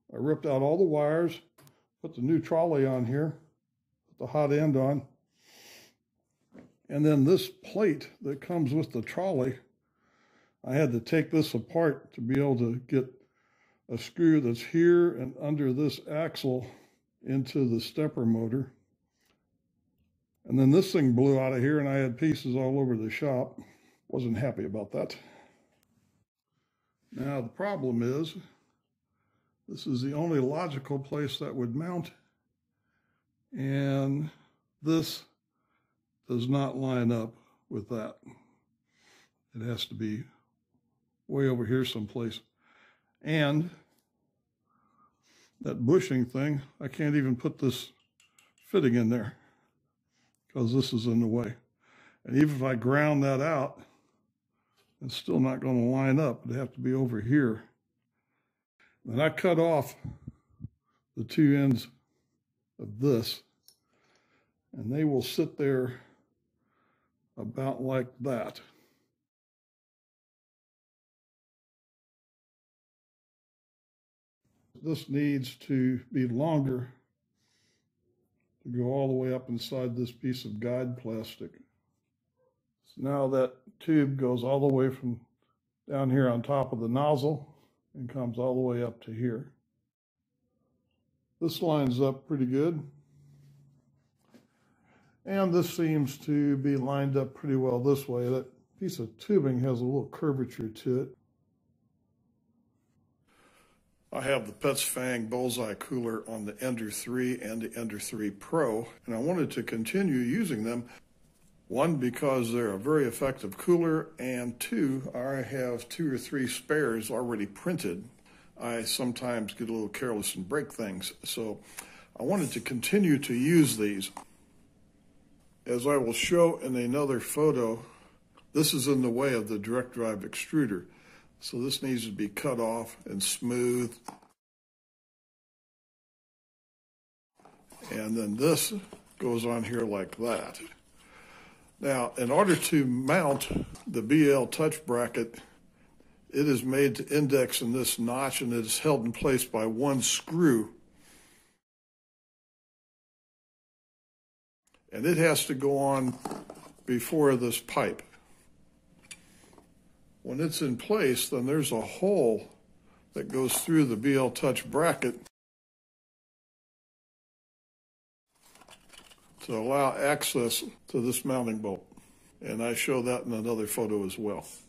I ripped out all the wires, put the new trolley on here, put the hot end on, and then this plate that comes with the trolley, I had to take this apart to be able to get a screw that's here and under this axle into the stepper motor. And then this thing blew out of here and I had pieces all over the shop. Wasn't happy about that. Now the problem is, this is the only logical place that would mount, and this does not line up with that. It has to be way over here someplace. And that bushing thing, I can't even put this fitting in there because this is in the way. And even if I ground that out, it's still not going to line up. It'd have to be over here. And I cut off the two ends of this, and they will sit there about like that. This needs to be longer to go all the way up inside this piece of guide plastic. So now that tube goes all the way from down here on top of the nozzle and comes all the way up to here. This lines up pretty good. And this seems to be lined up pretty well this way. That piece of tubing has a little curvature to it. I have the Pets Fang Bullseye cooler on the Ender-3 and the Ender-3 Pro, and I wanted to continue using them. One, because they're a very effective cooler, and two, I have 2 or 3 spares already printed. I sometimes get a little careless and break things, so I wanted to continue to use these. As I will show in another photo, this is in the way of the direct drive extruder. So this needs to be cut off and smooth. And then this goes on here like that. Now, in order to mount the BLTouch Bracket, it is made to index in this notch, and it is held in place by one screw. And it has to go on before this pipe. When it's in place, then there's a hole that goes through the BLTouch Bracket to allow access to this mounting bolt. And I show that in another photo as well.